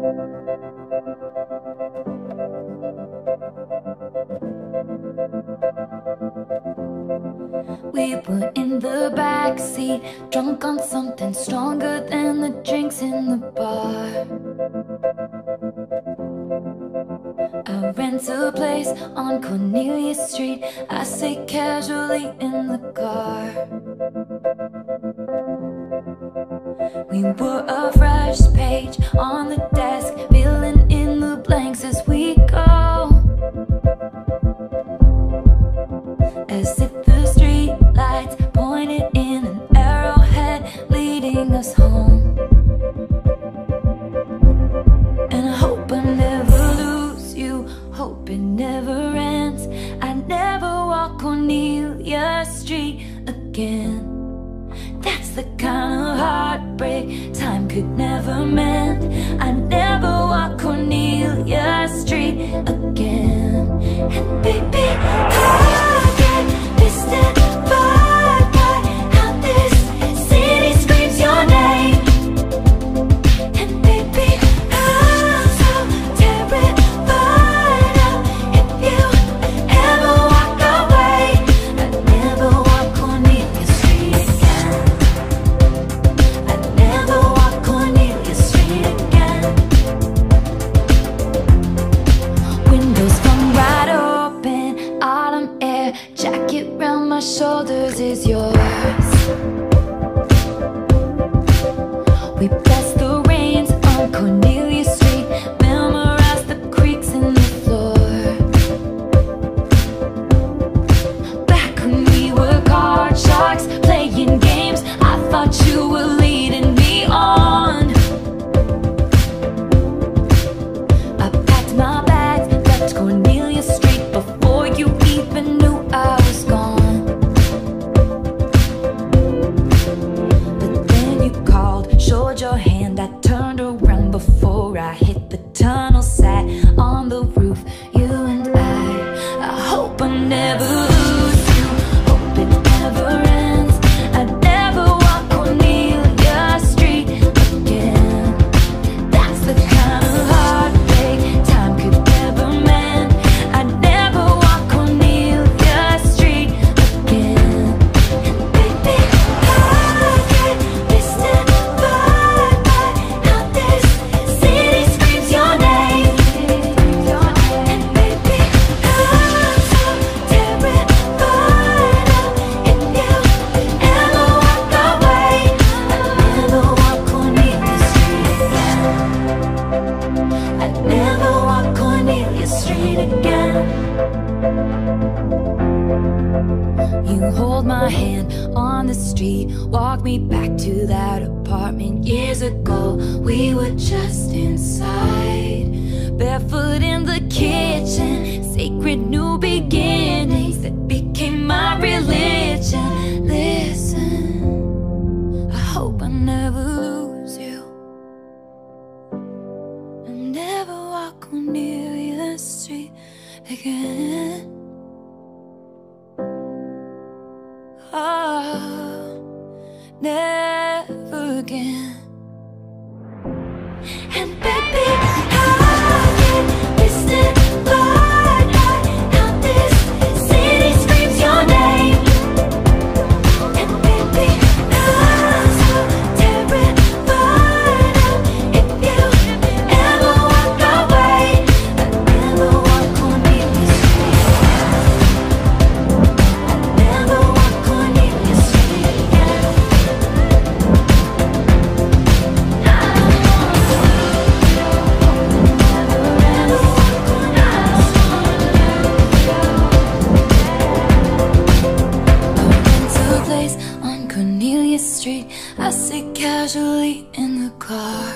We were in the backseat, drunk on something stronger than the drinks in the bar. I rent a place on Cornelia Street. I sit casually in the car. We were a fresh page on the desk, filling in the blanks as we go, as if the street lights pointed in an arrowhead leading us home. And I hope I never lose you, hope it never ends. I never walk Cornelia Street again. That's the kind of heartbreak time could never mend. I never walk Cornelia Street again. And baby, I get mystified by how this city screams your name. And baby, I'm so terrified of if you ever walk away. I never walk Cornelia Street again. I never walk Cornelia Street again. Windows come wide open, autumn air, jacket round my shoulders is yours. We bless the rains on Cornelia Street, memorize the creaks in the floor. Back when we were card sharks, playing games, I thought you were leading me on. I packed my bags, left Cornelia Street before you even knew I was gone. But then you called, showed your hand, I turned around before I hit the tunnel, sat on the roof, you and I hope I never lose you, hope it never ends. I never walk Cornelia Street again. That's the kind of heartbreak time could never mend. I never walk Cornelia Street again. And baby, I get mystified by how this city screams your name. And baby, I'm so terrified of if you ever walk away. I never walk Cornelia Street again. I never walk Cornelia Street again. You hold my hand on the street, walk me back to that apartment years ago. We were just inside, barefoot in the kitchen, sacred new beginnings that became my religion. Listen, I hope I never lose you, I never walk Cornelia Street again. Oh, never again. And baby, I get mystified by how this city screams your name. And baby, I'm so terrified of if you ever walk away. I never walk Cornelia Street again. I never walk Cornelia Street again. Place on Cornelia Street, I sit casually in the car.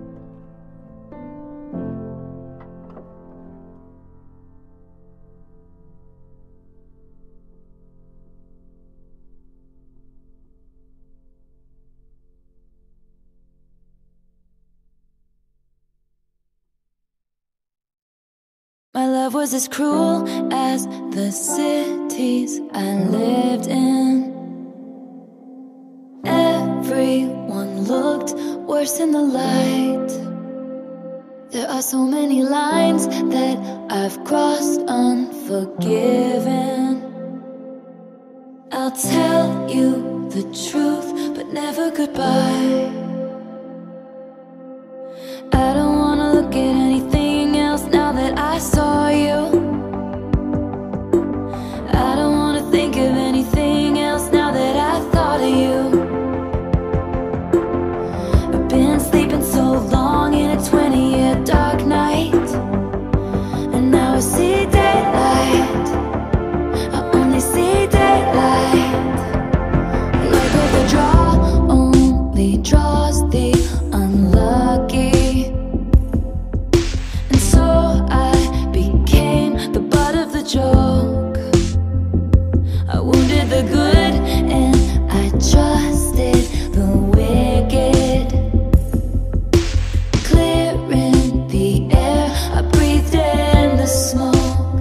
My love was as cruel as the cities I lived in. Everyone looked worse in the light. There are so many lines that I've crossed unforgiven. I'll tell you the truth, but never goodbye. I don't wanna look at anything else now that I saw you. I don't wanna think of anything else now that I thought of you. I've been sleeping so long in a 20-year dark night, and now I see daylight. I only see daylight. Like with a draw only draws the unlucky, and so I became the butt of the joke. I wounded the good and I trusted the wicked. Clearing the air, I breathed in the smoke.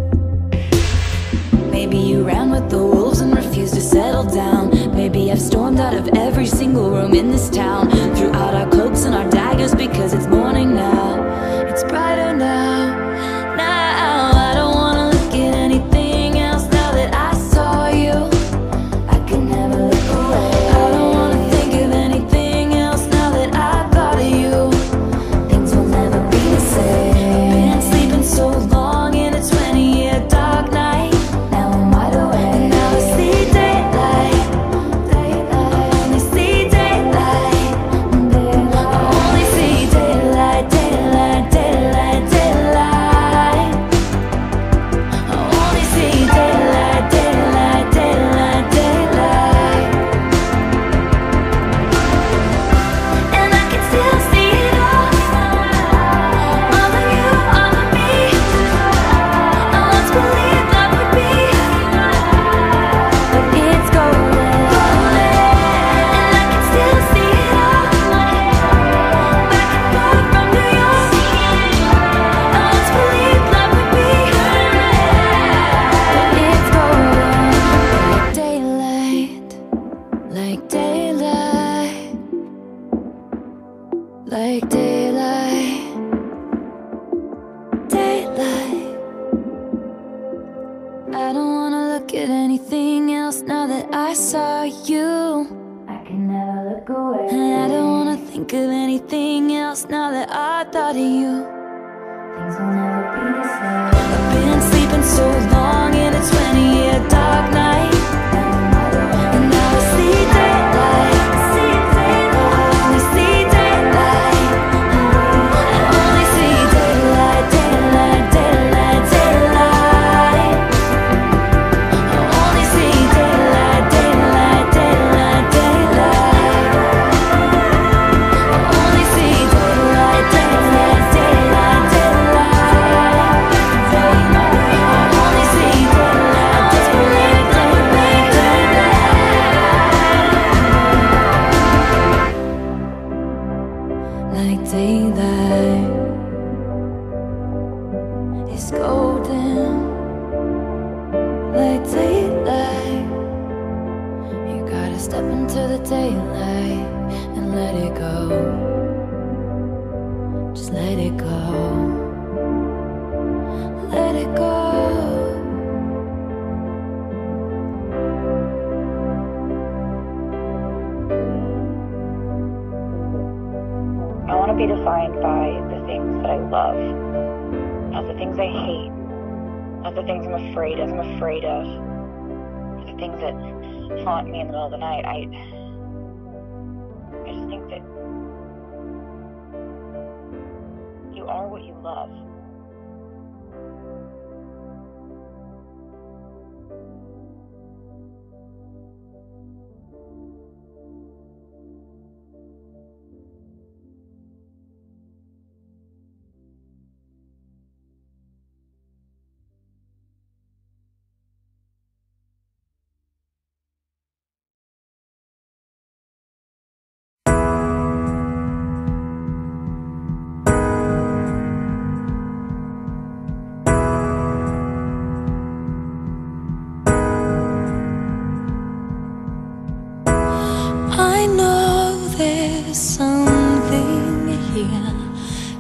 Maybe you ran with the wolves and refused to settle down. Maybe I've stormed out of every single room in this town, threw out our cloaks and our daggers because it's morning now. It's brighter now. Now I don't wanna look at anything else now that I saw you. I can never look away. I don't wanna think of anything else now that I thought of you. Things will never be the same. I've been sleeping so long in a 20-year dark night. Now I'm wide awake, and now I see daylight. I only see daylight. I only see daylight, daylight, daylight, daylight. I only see daylight, daylight, daylight, daylight. And I can still see it all. All of you, all of me. I once believed love would be, but it's golden. And I can still see it all. Back and forth from New York. I once believed love would be, but it's golden. Like daylight, like daylight, like daylight, daylight. I don't wanna look at anything else now that I saw you. I can never look away. And I don't wanna think of anything else now that I thought of you. Things will never be the same. I've been sleeping so long in a 20-year dark night, and now I see daylight. I only see daylight. I only see daylight, daylight, daylight, daylight. I only see daylight, daylight, daylight, daylight. I only see daylight, daylight, daylight, daylight. I only see daylight, daylight, daylight, daylight. Like daylight is golden. Like daylight, you gotta step into the daylight and let it go. Just let it go. Let it go. I want to be defined by the things that I love, not the things I hate, not the things I'm afraid of, the things that haunt me in the middle of the night. I just think that you are what you love.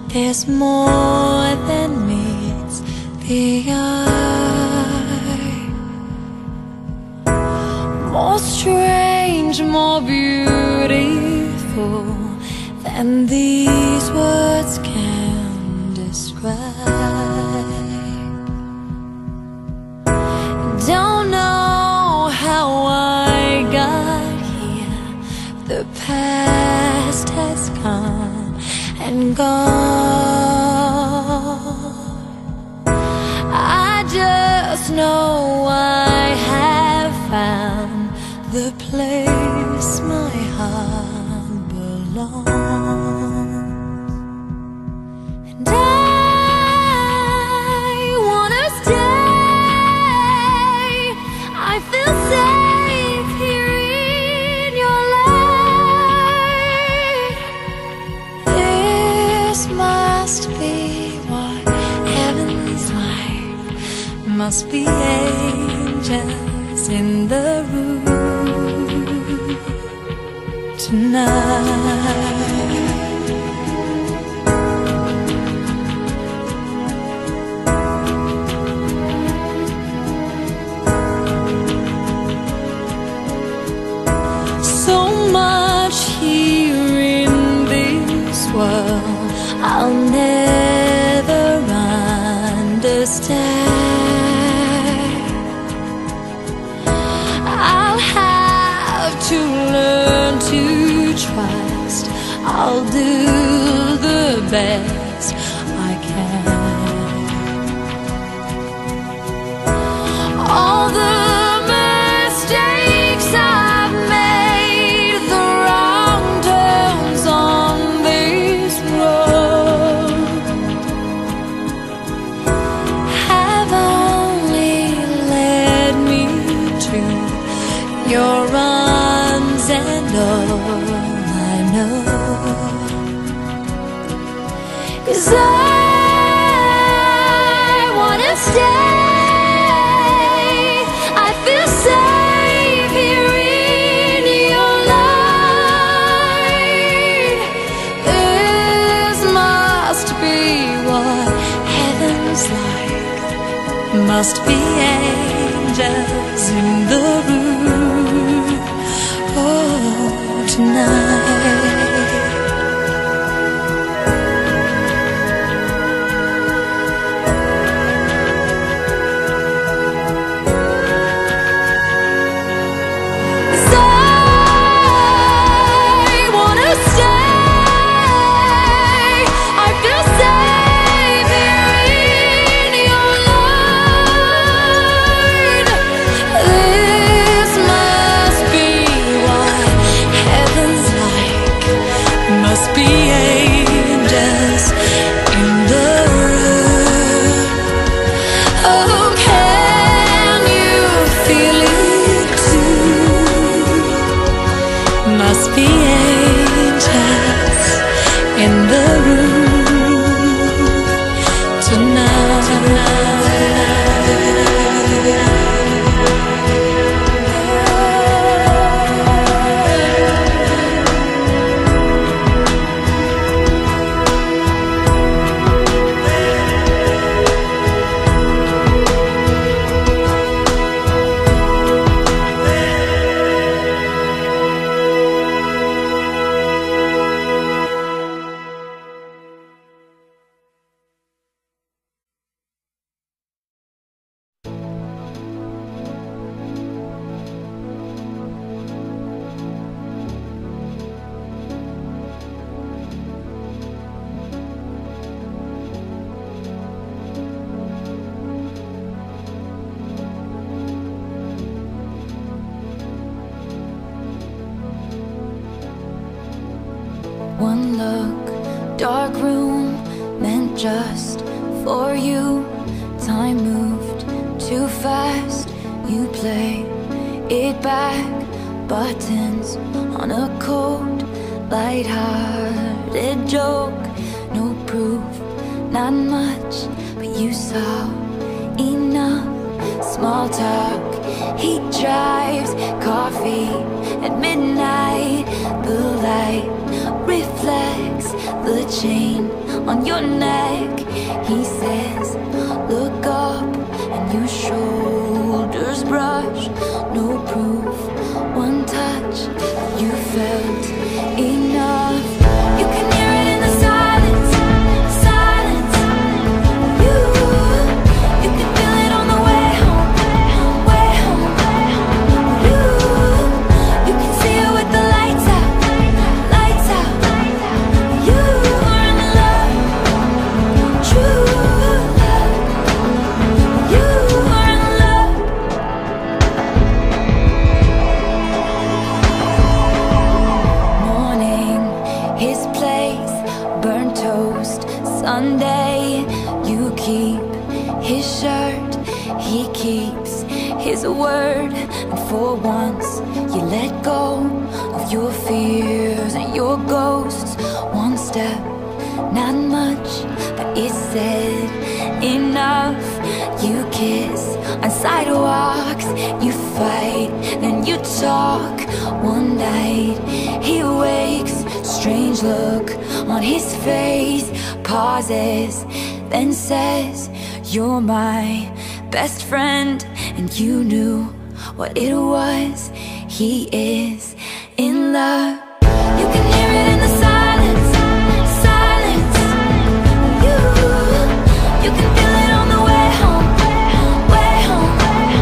There's more than meets the eye, more strange, more beautiful than these words can describe. Don't know how I got here. The past has come and gone. I just know I have found the place my heart belongs. And I wanna stay. I feel safe here in your light. This must be what heaven's like. Must be angels in the room tonight. So much here in this world I'll never understand. I'll have to learn to trust. I'll do the best I can. All the mistakes I've made, the wrong turns on this road, have only led me to your arms, and all I know. 'Cause I wanna stay. I feel safe here in your light. This must be what heaven's like. Must be angels in the room, oh, tonight. Must be angels in the room tonight. One look, dark room, meant just for you. Time moved too fast, you played it back. Buttons on a cold, light-hearted joke. No proof, not much, but you saw enough. Small talk, heat drives, coffee at midnight. The light reflects the chain on your neck. He says, look up, and your shoulders brush. No proof, one touch, you felt enough. You can hear it in the silence, silence. You can feel it on the way home, way home. You can see it with the lights out, lights out. You are in love, true love. You are in love. Morning, his place, burnt toast. Sunday, you keep his shirt, he keeps his word. And for once, you let go of your fears and your ghosts. One step, not much, but it said enough. You kiss on sidewalks, you fight, then you talk. One night, he wakes, strange look on his face. Pauses, then says, you're my best friend. And you knew what it was. He is in love. You can hear it in the silence, silence. You can feel it on the way home, way home.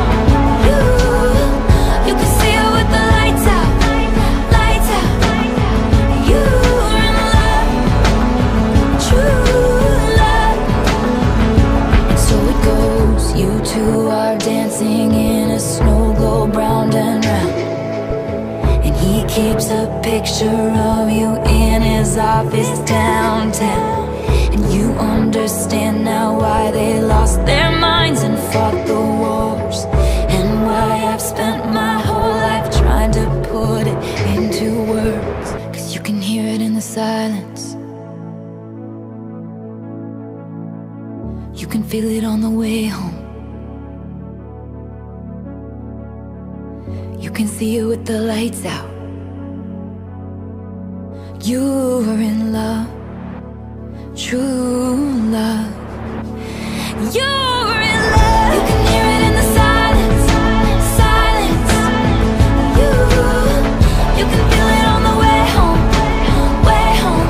You can see it with the lights out, lights out. You are in love, true love. And so it goes, you two are dancing in a snow globe round and round. And he keeps a picture of you in his office downtown. And you understand now why they lost their minds and fought the wars, and why I've spent my whole life trying to put it into words. 'Cause you can hear it in the silence, you can feel it on the way home. You can see it with the lights out. You are in love, true love. You're in love. You can hear it in the silence, silence. You can feel it on the way home, way home.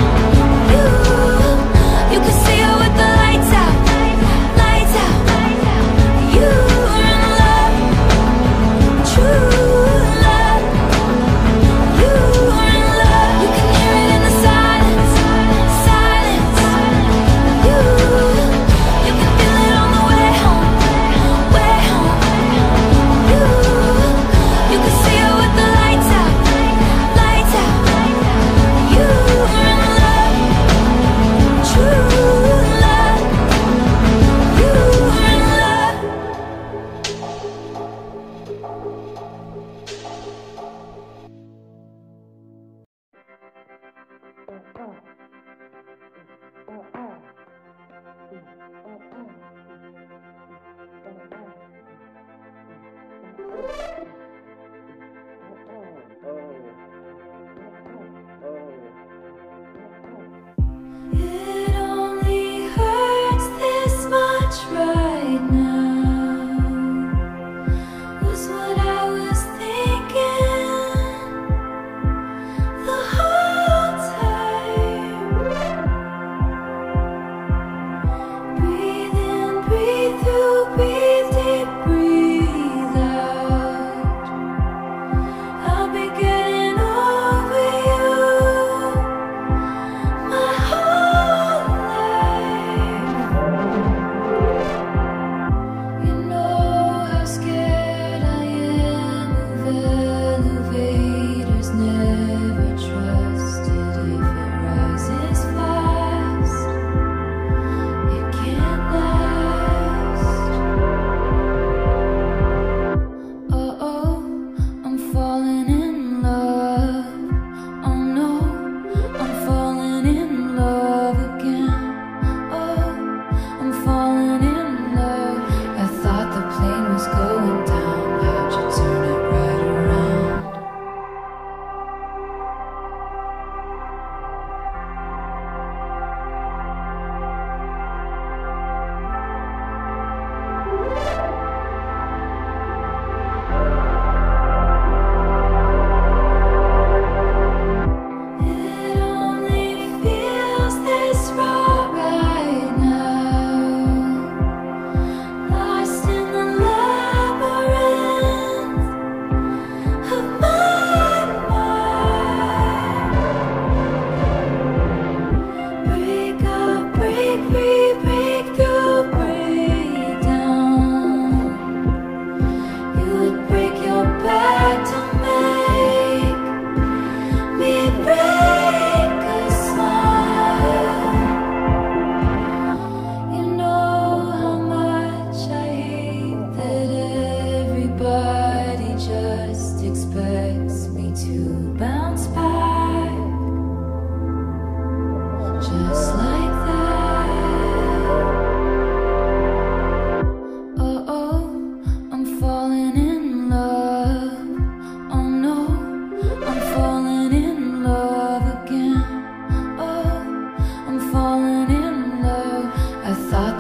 You can see it with the lights out, lights out. You are in love, true love. You are in love. You can hear it in the silence, silence. You can feel it on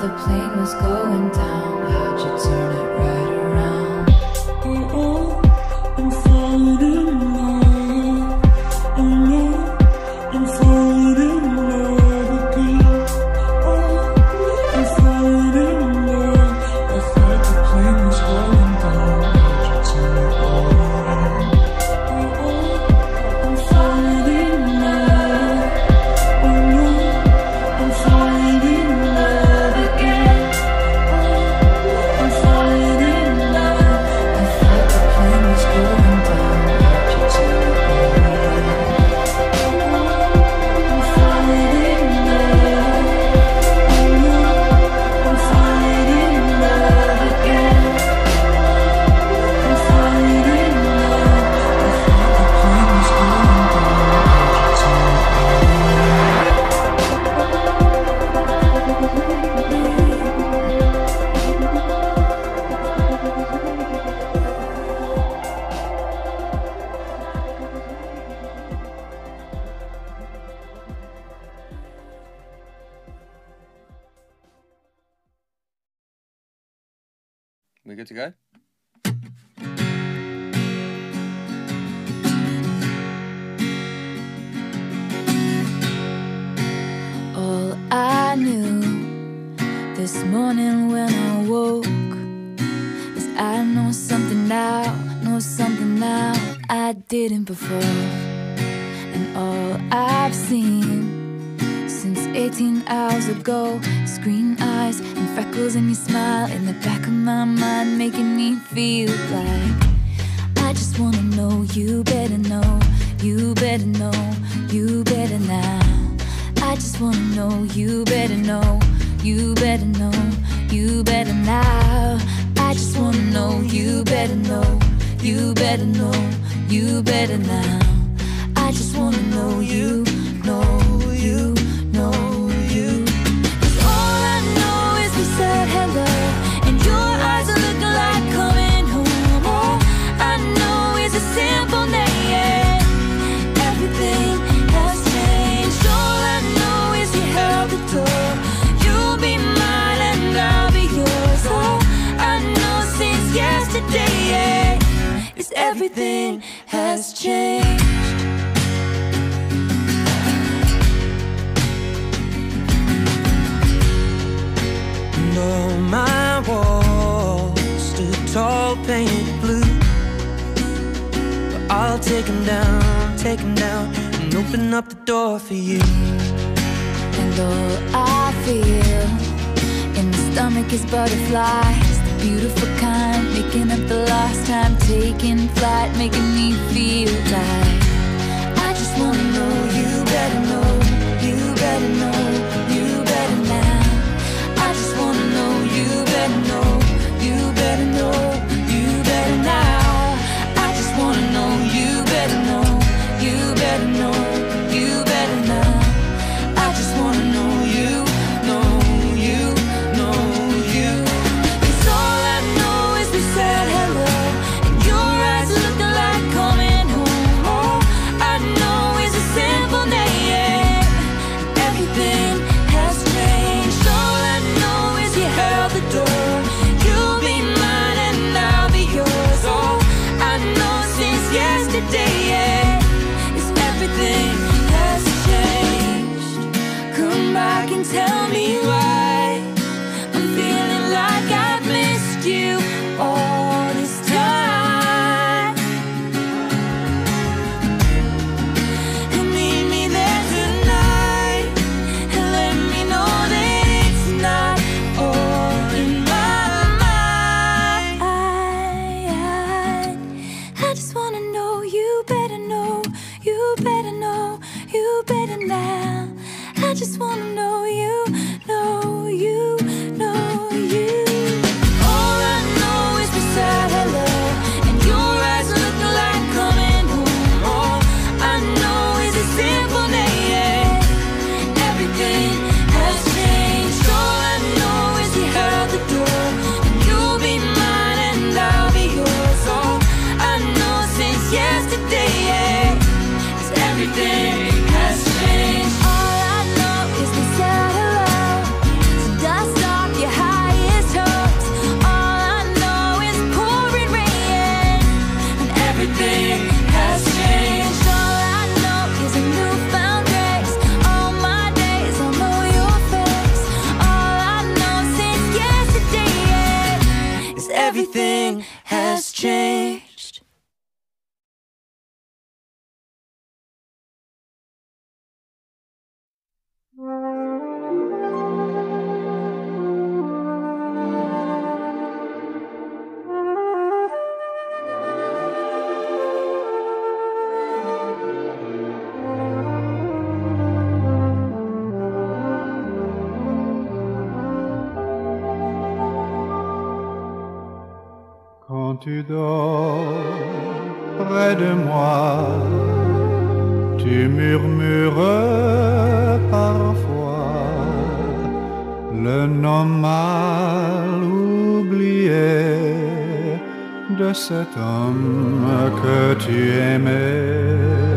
the plane was going down, how'd you turn it right around? I'm falling in love. I'm falling in love again. I'm falling in love. I thought the plane was going down, how'd you turn it all around? I'm falling in love. I'm falling in love again. I'm falling in love. I thought the plane was going down, how'd you turn it all around? I'm falling in love. I'm falling in love again. I'm falling in love. I thought the plane was going down, how'd you turn it all around? We good to go? All I knew this morning when I woke is I know something now I didn't before. And all I've seen since 18 hours ago is green eyes and freckles and your smile in the back of my mind, making me feel like I just wanna know you better know, you better know, you better now. I just wanna know you better know, you better know, you better now. I just wanna know you better know, you better know, you better now. I just wanna know you, know you, know you. 'Cause all I know is we said hello, and your eyes are looking like coming home. All I know is a simple name. Everything has changed. All I know is you held the door. You'll be mine and I'll be yours. All I know since yesterday is everything has changed. And all my walls stood tall, painted blue. But I'll take them down, and open up the door for you. And all I feel in my stomach is butterflies, the beautiful kind, making up the lost time, taking flight, making me feel like I just wanna know you better know, you better know, you better now. I just wanna know you better know, you better know, you better now. I just wanna know you better know, you better know, you better now. I just wanna know you, know you, know you. 'Cause all I know is we said hello, and your eyes are looking like coming home. All I know is a simple name. Everything has changed. All I know is you held the door. You'll be mine and I'll be yours. All I know since yesterday is everything has changed. Come back and tell me why I'm feeling like I've missed you all this time. And meet me there tonight, and let me know that it's not all in my mind. I just wanna know you better know, you better know, you better now. I just wanna know you, know everything has changed. Quand tu dors près de moi, tu murmures parfois le nom mal oublié de cet homme que tu aimais.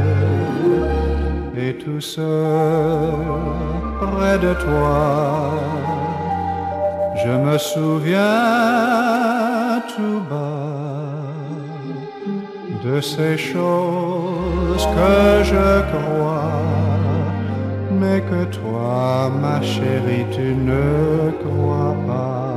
Et tout seul près de toi, je me souviens tout bas de ces choses que je crois, mais que toi, ma chérie, tu ne crois pas.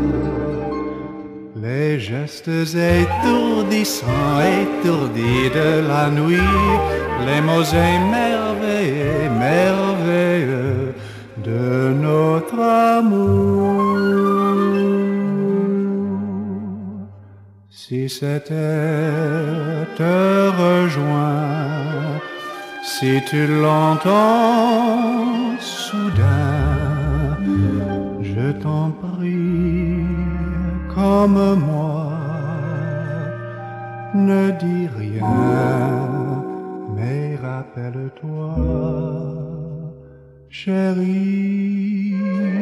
Les gestes étourdissants, étourdis de la nuit, les mots émerveillés, merveilleux de notre amour. Si cet air te rejoint, si tu l'entends soudain, je t'en prie, comme moi, ne dis rien, mais rappelle-toi, chérie.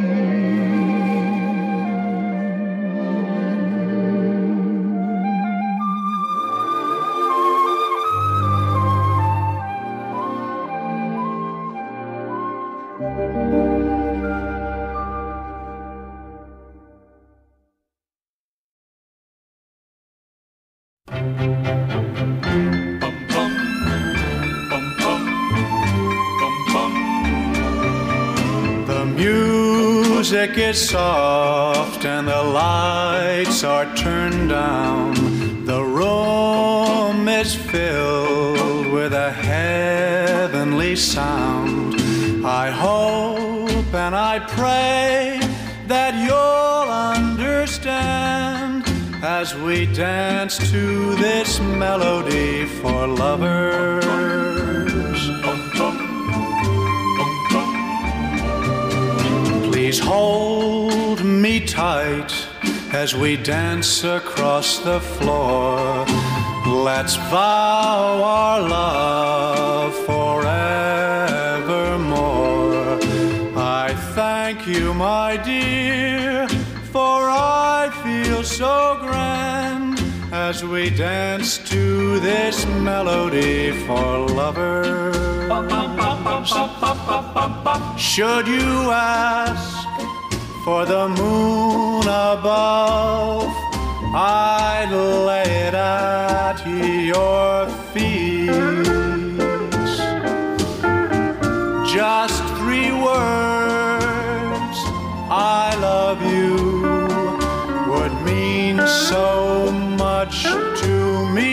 The music is soft and the lights are turned down. The room is filled with a heavenly sound. I hope and I pray that you'll understand as we dance to this melody for lovers. Please hold me tight as we dance across the floor. Let's vow our love forevermore. I thank you, my dear, for I feel so grand as we dance to this melody for lovers. Should you ask for the moon above, I'd lay it at your feet. Just 3 words, I love you, would mean so much to me.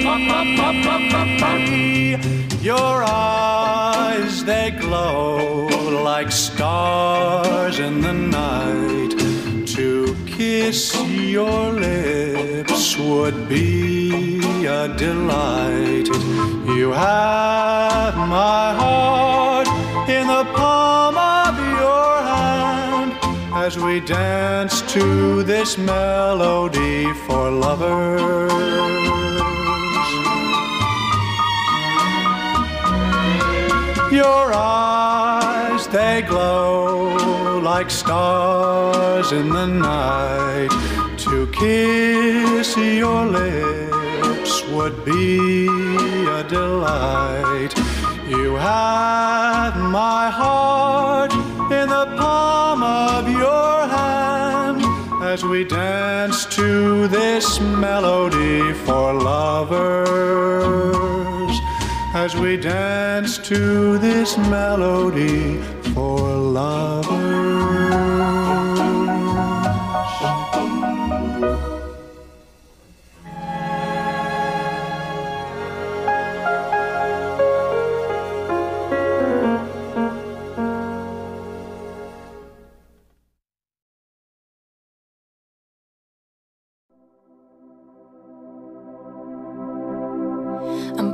Your eyes, they glow like stars in the night. To kiss your lips would be a delight. You have my heart in the palm of your hand as we dance to this melody for lovers. Your eyes, they glow like stars in the night. To kiss your lips would be a delight. You have my heart in the palm of your hand as we dance to this melody for lovers. As we dance to this melody for lovers.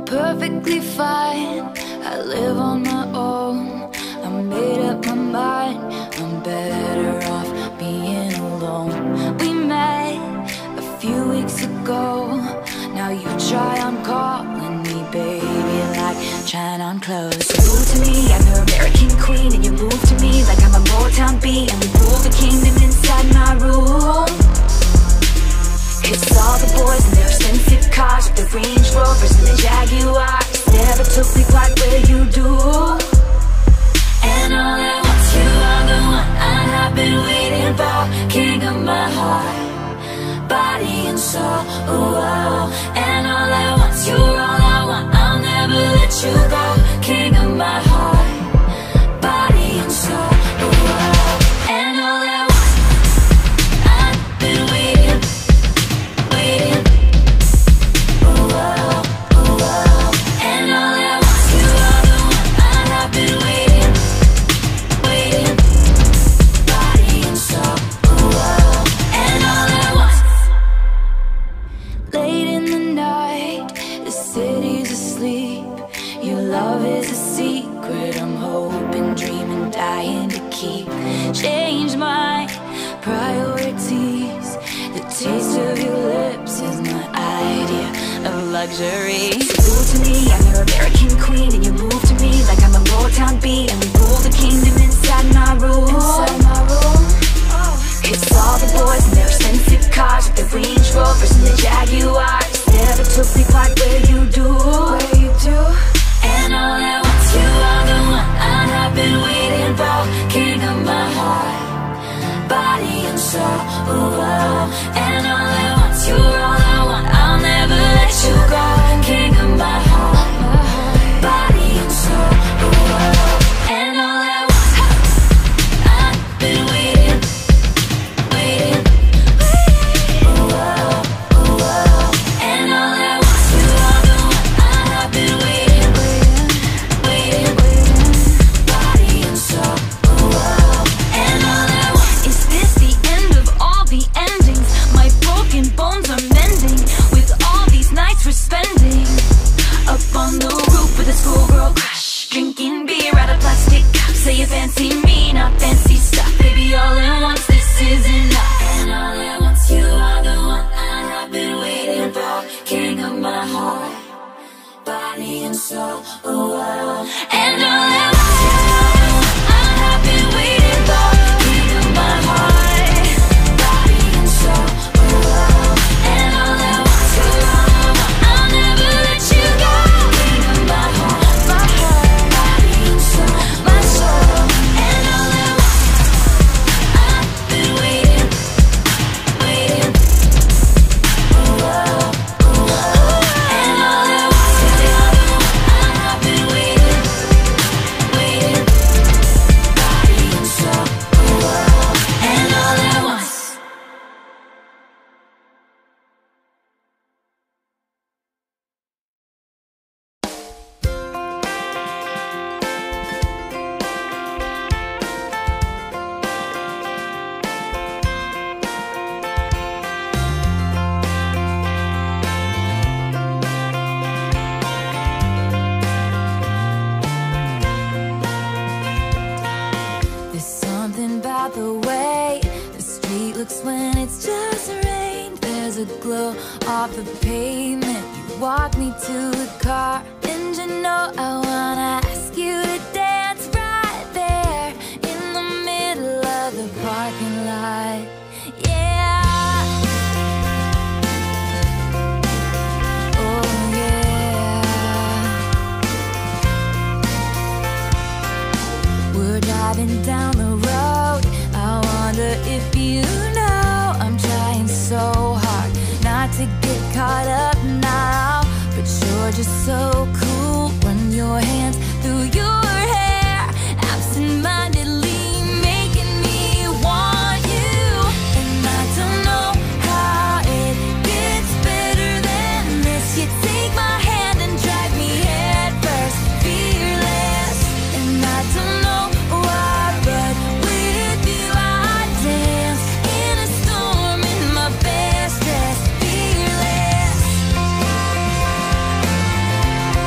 perfectly fine. I live on my own. I made up my mind. I'm better off being alone. We met a few weeks ago. Now you try on calling me, baby, like trying on clothes. You move to me, I'm your American queen, and you move to me like I'm a Motown beat, and we rule the kingdom inside my room. It's all the boys in their expensive cars, with the Range Rovers and the Jaguars. Never took me quite where you do. And all at once you are the one I have been waiting for. King of my heart, body and soul, oh. And all at once you're all I want. I'll never let you go. King of my heart, body and soul, oh. And all at once I've been waiting, waiting, oh. And all at once you are the one I have been waiting, waiting, body and soul, oh. And all at once. Late in the night, the city's asleep. Your love is a secret I'm hoping, dreaming, dying to keep. Change my priorities. The taste of your lips is my idea of luxury. So move to me, I'm your American queen, and you move to me like I'm a Motown beat, and we rule the kingdom inside my room. Inside my room. It's all the boys in their expensive cars, with the Range Rovers and the Jaguars. Never took me quite where you do. Where you do. And all at once you are the one I have been waiting for. King of my heart, body and soul, oh. And all at once you're all I want. I'll never let you go. King of my heart, body and soul, oh. And all at once I've been waiting, waiting, oh. And all at once you are the one I have been waiting, waiting, body and soul, oh. And all at once. Is this the end of all the endings? My broken bones are mending with all these nights we're spending up on the roof with a schoolgirl crush, drinking beer out of plastic cups. Say you fancy me, not fancy stuff. Baby, all at once, this is enough. And all at once, you are the one I have been waiting for. King of my heart, body and soul, oh. And all at once, you are the one I have been waiting for. King of my heart, body and soul, oh. And all at once, you are the one I'll never let you go. King of my heart, body and soul, my soul. And all at once I've been waiting, waiting, oh. And all at once you are the one I have been waiting, waiting, body and soul, oh. And all at once. There's something about the way the street looks when it's just rained. There's a glow off the pavement. You walk me to the car, and you know I wanna ask you to dance right there in the middle of the parking lot. Yeah. Oh yeah. We're driving down the road. I wonder if you know I'm trying so hard not to get caught up now, but you're just so cool. Run your hands through your hair, absent-mindedly making me want you. And I don't know how it gets better than this. You take my hand and drive me head first, fearless. And I don't know why, but with you I dance in a storm in my best dress, fearless.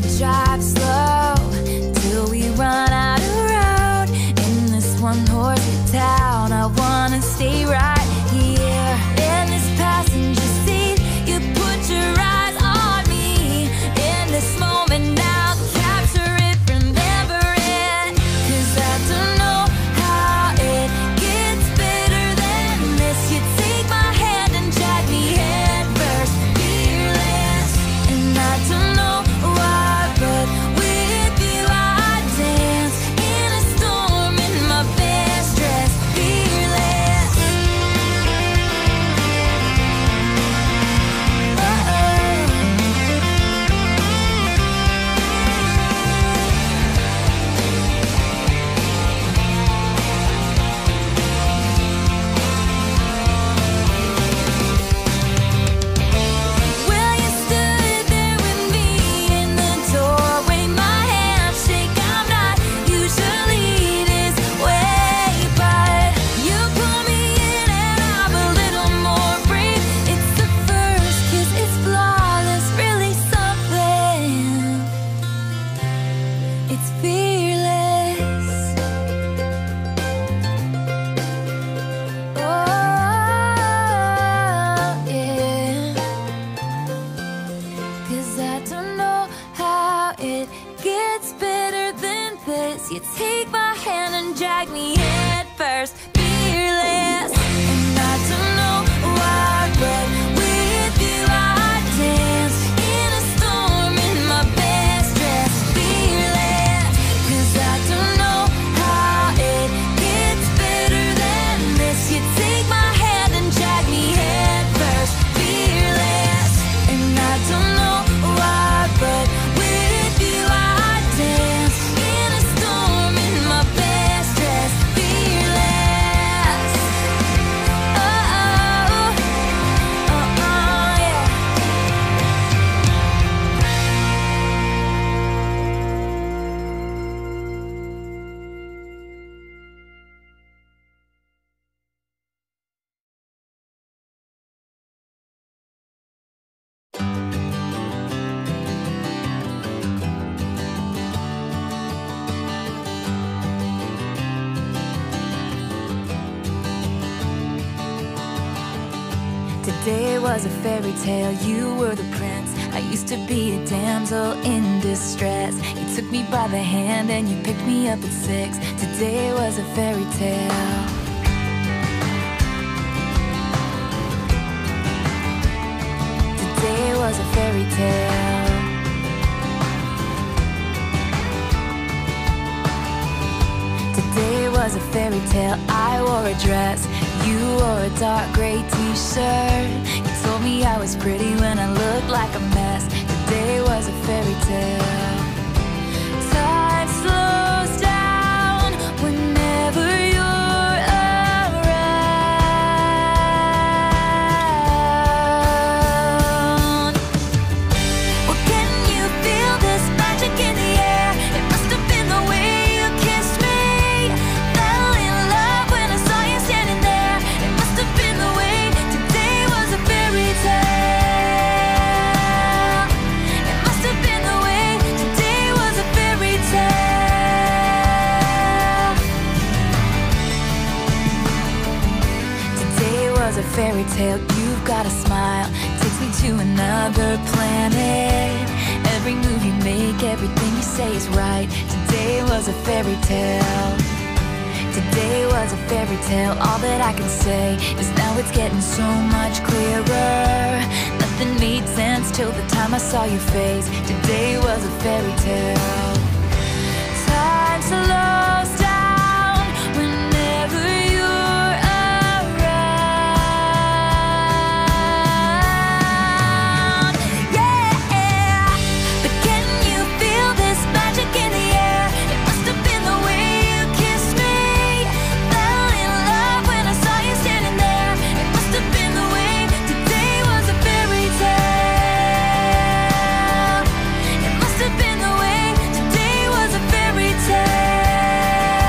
drive slow till we run out of road. In this one-horse town, I wanna stay right here in this passenger seat. You put your eyes on me in this moment now. Capture it, remember it, 'cause I don't know how it gets better than this. You take my hand and drag me head first, fearless. And I don't know why, but with you I dance in a storm in my best dress, fearless. Well, you stood there with me in the doorway, my handshake. I'm not usually this way, but you pull me in and I'm a little more brave. It's the first kiss, it's flawless, really something. It's fearless. Oh, yeah. 'Cause I don't know how it gets better than this. You take my hand and drag me head first, fearless. And I don't know why, but with you I dance in a storm in my best dress, fearless. 'Cause I don't know how it gets better than this. You take my hand and drag me head first, fearless. And I don't know why, but with you I dance in a storm in my best dress, fearless. Oh, oh, oh, yeah. Today was a fairy tale, you were the prince. I used to be a damsel in distress. You took me by the hand and you picked me up at 6. Today was a fairy tale. Today was a fairy tale. Today was a fairy tale. I wore a dress, you wore a dark gray t-shirt. You told me I was pretty when I looked like a mess. Today was a fairy tale. Time slows down whenever you're around. Well, can you feel this magic in the air? It must have been the way you kissed me. Fell in love when I saw you standing there. It must have been the way. Today was a fairy tale. It must have been the way. Today was a fairy tale. Today was a fairy tale. You've got a smile, takes me to another planet. Every move you make, everything you say is right. Today was a fairy tale. Today was a fairy tale. All that I can say is now it's getting so much clearer. Nothing made sense till the time I saw your face. Today was a fairy tale. Time slows down whenever you're around. Yeah, but can you feel this magic in the air? It must have been the way you kissed me. Fell in love when I saw you standing there. It must have been the way. Today was a fairy tale. It must have been the way. Today was a fairy tale.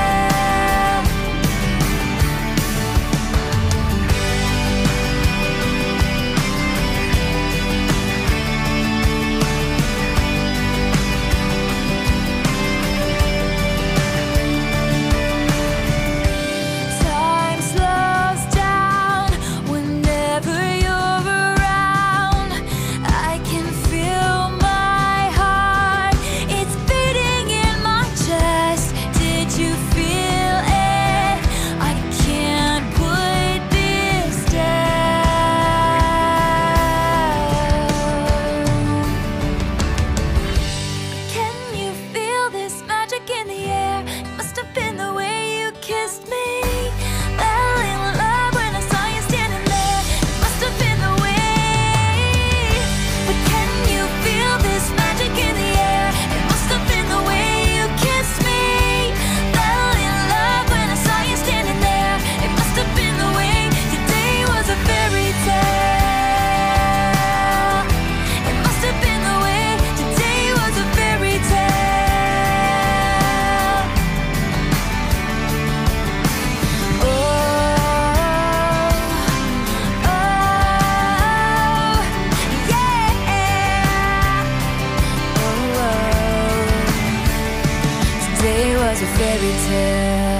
was a fairy tale.